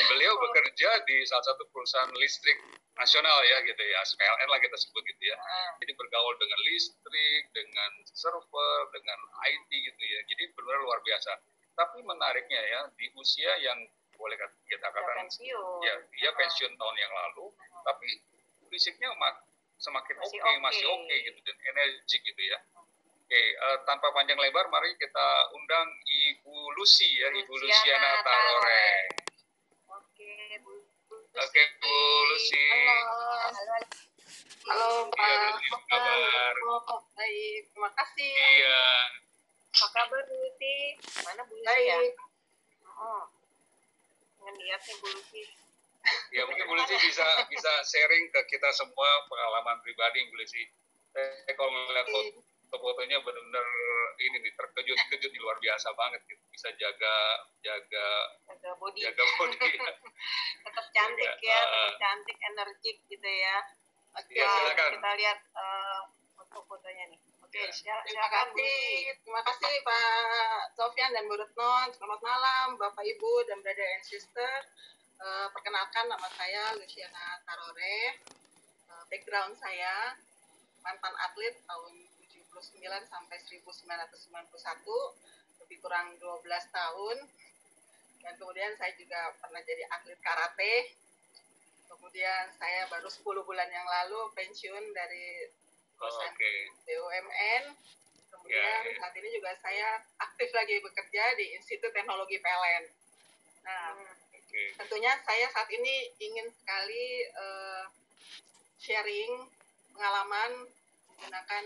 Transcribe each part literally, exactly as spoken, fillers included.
beliau bekerja di salah satu perusahaan listrik nasional ya gitu ya, P L N lah kita sebut gitu ya. Jadi bergaul dengan listrik, dengan server, dengan I T gitu ya. Jadi benar luar biasa. Tapi menariknya ya, di usia yang boleh kita katakan ya dia pensiun tahun yang lalu, tapi fisiknya semakin oke, okay, masih oke okay, gitu dan energik gitu ya. Oke, okay, uh, tanpa panjang lebar, mari kita undang Ibu Lucy ya, Ibu Luciana Tarore. Oke, Bu. Oke, Bu Lucy. Halo, halo. Halo, Pak. Iya, apa kabar? Oh, baik, terima kasih. Iya. Apa kabar, Bu Lucy? Mana Bu Lucy ya? Oh, ngeliat nih Bu Lucy. Ya, mungkin Bu Lucy bisa bisa sharing ke kita semua pengalaman pribadi, Bu Lucy. Eh, kalau melihat foto fotonya benar-benar ini nih terkejut-kejut di luar biasa banget gitu. Bisa jaga jaga jaga body, jaga body ya. tetap cantik jaga, ya, tetap uh, cantik, energik gitu ya. Oke, okay, ya, kita lihat uh, foto-fotonya nih. Oke, okay, ya. Terima kasih, terima kasih Pak Sofyan dan Bu Retno. Selamat malam Bapak Ibu dan brother and sister. Uh, perkenalkan nama saya Luciana Tarore. Uh, background saya mantan atlet tahun tujuh puluh sembilan sampai seribu sembilan ratus sembilan puluh satu, lebih kurang dua belas tahun. Dan kemudian saya juga pernah jadi atlet karate. Kemudian saya baru sepuluh bulan yang lalu pensiun dari perusahaan oh, okay. B U M N. Kemudian yeah, yeah. saat ini juga saya aktif lagi bekerja di Institut Teknologi P L N. Nah, okay. tentunya saya saat ini ingin sekali uh, sharing pengalaman menggunakan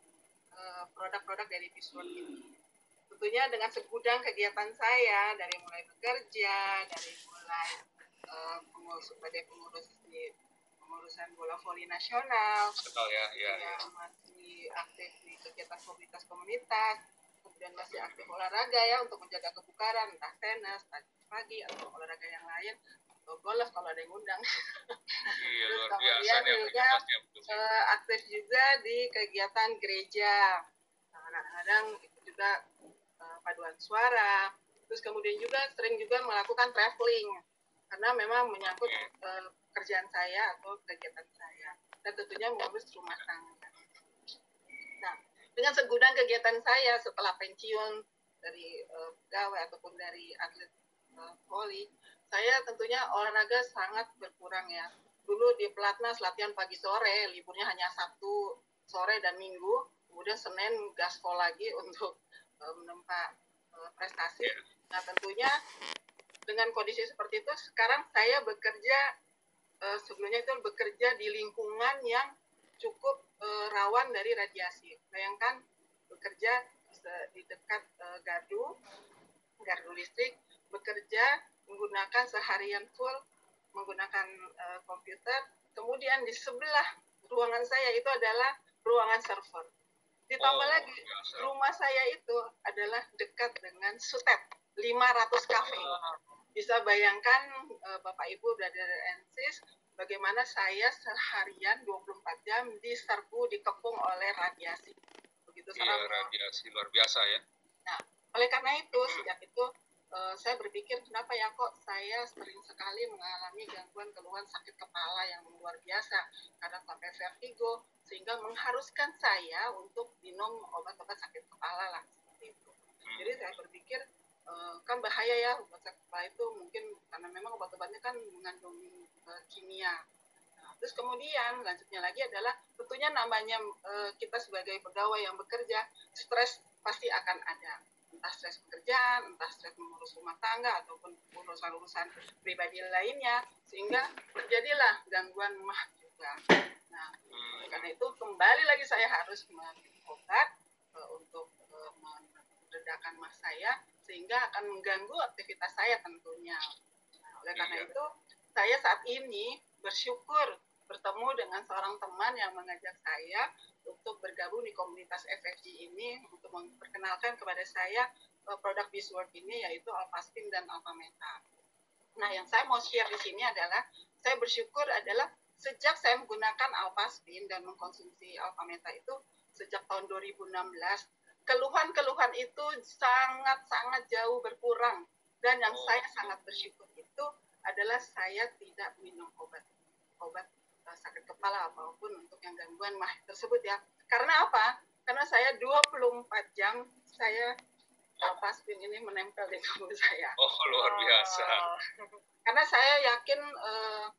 uh, produk-produk dari Peaceworks ini. Tentunya dengan segudang kegiatan saya, dari mulai bekerja, dari mulai uh, pengurus, sebagai pengurus di pengurusan bola voli nasional, betul ya, ya, ya, masih aktif di kegiatan komunitas-komunitas, kemudian masih aktif olahraga ya untuk menjaga kebugaran, entah tenis, pagi atau olahraga yang lain. Golf kalau ada yang undang. Iya, terus luar kemudian biasa, juga uh, aktif juga di kegiatan gereja. Kadang-kadang itu juga uh, paduan suara. Terus kemudian juga sering juga melakukan traveling karena memang menyangkut uh, pekerjaan saya atau kegiatan saya dan tentunya mengurus rumah tangga. Nah, dengan segudang kegiatan saya setelah pensiun dari uh, pegawai ataupun dari atlet uh, voli, saya tentunya olahraga sangat berkurang ya. Dulu di pelatnas latihan pagi sore, liburnya hanya Sabtu sore dan Minggu. Kemudian Senin gaspol lagi untuk uh, menempa uh, prestasi. Nah tentunya dengan kondisi seperti itu, sekarang saya bekerja, uh, sebelumnya itu bekerja di lingkungan yang cukup uh, rawan dari radiasi. Bayangkan bekerja di dekat uh, gardu, gardu listrik, bekerja menggunakan seharian full menggunakan uh, komputer, kemudian di sebelah ruangan saya itu adalah ruangan server. Ditambah oh, lagi biasa. Rumah saya itu adalah dekat dengan Sutet lima ratus kafe. Bisa bayangkan uh, Bapak Ibu brother and sis, bagaimana saya seharian dua puluh empat jam diserbu, dikepung oleh radiasi. Begitu iya, radiasi luar biasa ya. Nah, oleh karena itu sejak itu Uh, saya berpikir kenapa ya kok saya sering sekali mengalami gangguan keluhan sakit kepala yang luar biasa, kadang sampai vertigo, sehingga mengharuskan saya untuk minum obat-obat sakit kepala lah seperti itu. Jadi saya berpikir uh, kan bahaya ya obat sakit kepala itu, mungkin karena memang obat-obatnya kan mengandung uh, kimia. Nah, terus kemudian lanjutnya lagi adalah tentunya namanya uh, kita sebagai pegawai yang bekerja, stres pasti akan ada. Entah stres pekerjaan, entah stres mengurus rumah tangga, ataupun urusan-urusan pribadi lainnya, sehingga terjadilah gangguan mah juga. Nah, karena itu kembali lagi saya harus minum obat uh, untuk uh, meredakan mah saya, sehingga akan mengganggu aktivitas saya tentunya. Nah, oleh karena itu, saya saat ini bersyukur bertemu dengan seorang teman yang mengajak saya untuk bergabung di komunitas F F G ini untuk memperkenalkan kepada saya uh, produk Peaceworks ini, yaitu Alpastin dan Alpameta. Nah, yang saya mau share di sini adalah saya bersyukur adalah sejak saya menggunakan Alpastin dan mengkonsumsi Alpameta itu sejak tahun dua ribu enam belas, keluhan-keluhan itu sangat-sangat jauh berkurang, dan yang saya sangat bersyukur itu adalah saya tidak minum obat obat uh, sakit kepala apapun untuk yang gangguan mah tersebut ya. Karena apa? Karena saya dua puluh empat jam saya Alpaspin ini menempel di tubuh saya. Oh, luar biasa. Uh, karena saya yakin uh,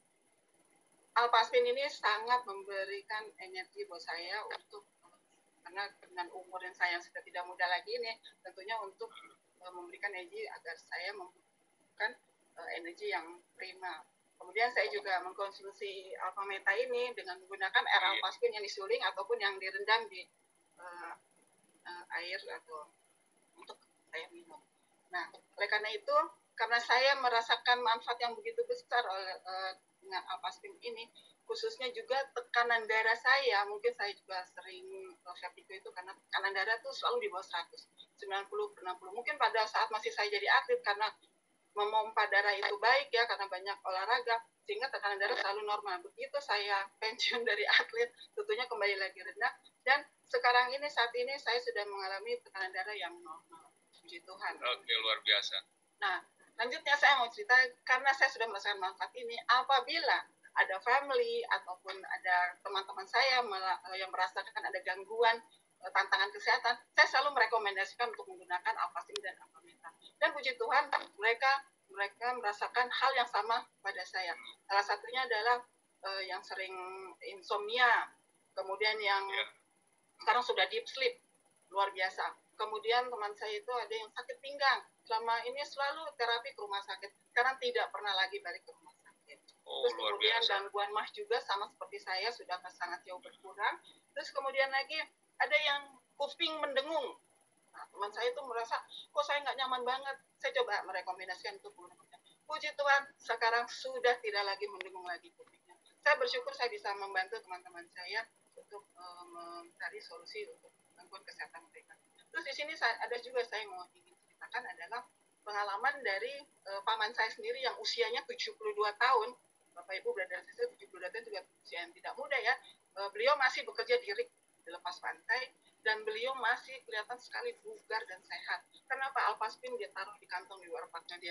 Alpaspin ini sangat memberikan energi buat saya untuk, karena dengan umur yang saya yang sudah tidak muda lagi ini, tentunya untuk uh, memberikan energi agar saya membutuhkan uh, energi yang prima. Kemudian saya juga mengkonsumsi Alpha Meta ini dengan menggunakan air Alpaspin yang disuling ataupun yang direndam di uh, uh, air atau untuk saya minum. Nah, oleh karena itu, karena saya merasakan manfaat yang begitu besar oleh uh, dengan Alpaspin ini, khususnya juga tekanan darah saya, mungkin saya juga sering uh, vertigo itu karena tekanan darah tuh selalu di bawah seratus, sembilan puluh per enam puluh. Mungkin pada saat masih saya jadi atlet karena memompa darah itu baik ya, karena banyak olahraga, sehingga tekanan darah selalu normal. Begitu saya pensiun dari atlet, tentunya kembali lagi rendah, dan sekarang ini, saat ini saya sudah mengalami tekanan darah yang normal. Puji Tuhan. Oke, luar biasa. Nah, lanjutnya saya mau cerita, karena saya sudah merasakan manfaat ini, apabila ada family ataupun ada teman-teman saya yang merasakan ada gangguan, tantangan kesehatan, saya selalu merekomendasikan untuk menggunakan Alphaspin dan Alpha Meta. Dan puji Tuhan, mereka mereka merasakan hal yang sama pada saya. Salah satunya adalah uh, yang sering insomnia, kemudian yang yeah. sekarang sudah deep sleep, luar biasa. Kemudian teman saya itu ada yang sakit pinggang, selama ini selalu terapi ke rumah sakit, sekarang tidak pernah lagi balik ke rumah sakit. Oh, terus kemudian biasa. gangguan mah juga sama seperti saya, sudah sangat jauh berkurang. Terus kemudian lagi ada yang kuping mendengung. Nah, teman saya itu merasa, kok saya nggak nyaman banget. Saya coba merekomendasikan untuk menggunakan. Puji Tuhan, sekarang sudah tidak lagi mendengung lagi kupingnya. Saya bersyukur saya bisa membantu teman-teman saya untuk uh, mencari solusi untuk gangguan kesehatan mereka. Terus di sini saya, ada juga saya mau ingin ceritakan adalah pengalaman dari uh, paman saya sendiri yang usianya tujuh puluh dua tahun. Bapak Ibu berada di situ, tujuh puluh dua tahun juga usia yang tidak muda ya. Uh, beliau masih bekerja di rig lepas pantai, dan beliau masih kelihatan sekali bugar dan sehat. Kenapa? Alpaspin dia taruh di kantong di warpaknya dia.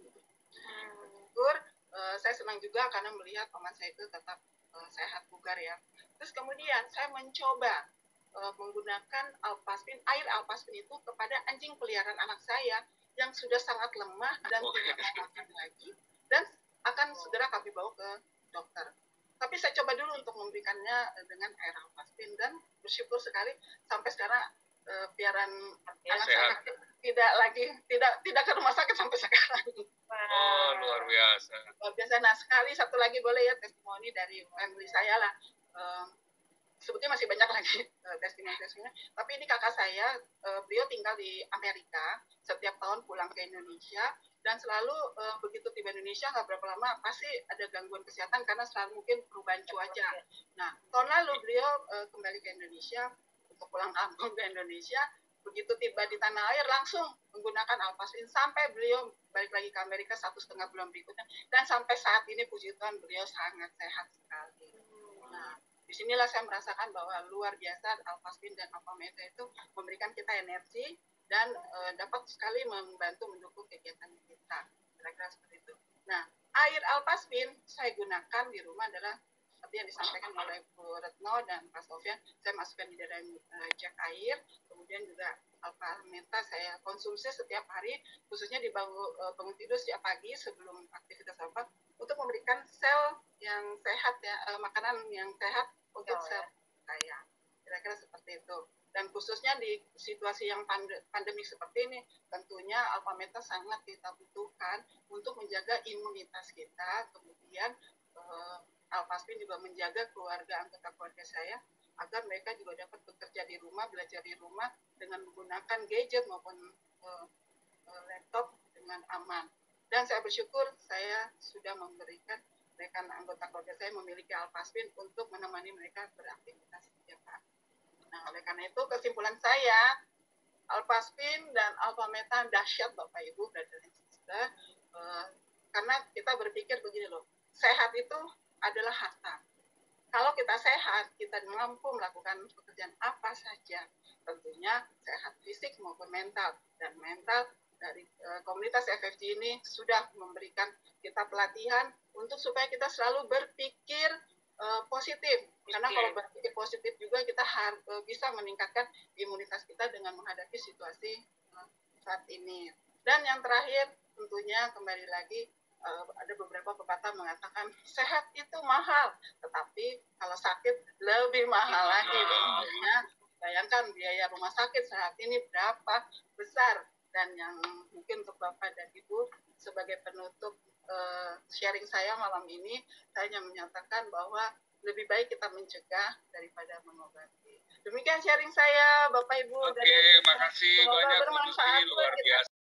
Syukur, uh, saya senang juga karena melihat paman saya itu tetap uh, sehat bugar ya. Terus kemudian saya mencoba uh, menggunakan Alpaspin, air Alpaspin itu kepada anjing peliharaan anak saya yang sudah sangat lemah dan tidak mau makan lagi, dan akan segera kami bawa ke dokter. Tapi saya coba dulu untuk memberikannya dengan air Alpaspin, dan bersyukur sekali sampai sekarang uh, piaraan anak saya tidak lagi tidak tidak ke rumah sakit sampai sekarang. Oh, luar biasa. Luar biasa. Nah, sekali satu lagi boleh ya testimoni dari family saya lah. Uh, sebetulnya masih banyak lagi uh, testimoni-testimoni. Tapi ini kakak saya, uh, beliau tinggal di Amerika, setiap tahun pulang ke Indonesia, dan selalu uh, begitu tiba Indonesia nggak berapa lama pasti ada gangguan kesehatan karena selalu mungkin perubahan cuaca. Nah, tahun lalu beliau uh, kembali ke Indonesia untuk pulang kampung ke Indonesia. Begitu tiba di tanah air langsung menggunakan Alpaspin sampai beliau balik lagi ke Amerika satu setengah bulan berikutnya, dan sampai saat ini puji Tuhan beliau sangat sehat sekali. Nah, disinilah saya merasakan bahwa luar biasa Alpaspin dan Alpha Meta itu memberikan kita energi dan e, dapat sekali membantu mendukung kegiatan kita. Kira-kira seperti itu. Nah, air Alpaspin saya gunakan di rumah adalah seperti yang disampaikan oleh Bu Retno dan Pak Sofian. Saya masukkan di dalam e, jak air, kemudian juga Alpha Meta saya konsumsi setiap hari, khususnya di bangun, e, bangun tidur setiap pagi sebelum aktivitas apa, untuk memberikan sel yang sehat ya, e, makanan yang sehat untuk oh, sel saya. Kira-kira seperti itu. Dan khususnya di situasi yang pandemi seperti ini, tentunya Alpha Meta sangat kita butuhkan untuk menjaga imunitas kita. Kemudian eh, Alpaspin juga menjaga keluarga, anggota keluarga saya, agar mereka juga dapat bekerja di rumah, belajar di rumah dengan menggunakan gadget maupun eh, laptop dengan aman. Dan saya bersyukur saya sudah memberikan mereka, anggota keluarga saya memiliki Alpaspin untuk menemani mereka beraktivitas setiap hari. Nah, oleh karena itu kesimpulan saya, Alpaspin dan Alpha Meta dahsyat Bapak Ibu, brother and sister. Uh, karena kita berpikir begini loh, sehat itu adalah harta. Kalau kita sehat, kita mampu melakukan pekerjaan apa saja. Tentunya sehat fisik maupun mental. Dan mental dari uh, komunitas F F G ini sudah memberikan kita pelatihan untuk supaya kita selalu berpikir uh, positif. Karena kalau berpikir positif juga kita harus uh, bisa meningkatkan imunitas kita dengan menghadapi situasi uh, saat ini. Dan yang terakhir tentunya kembali lagi uh, ada beberapa pepatah mengatakan sehat itu mahal, tetapi kalau sakit lebih mahal lagi. Tentunya bayangkan biaya rumah sakit saat ini berapa besar. Dan yang mungkin untuk Bapak dan Ibu sebagai penutup uh, sharing saya malam ini, saya hanya menyatakan bahwa lebih baik kita mencegah daripada mengobati. Demikian sharing saya, Bapak Ibu. Oke, makasih semoga banyak bermanfaat luar biasa.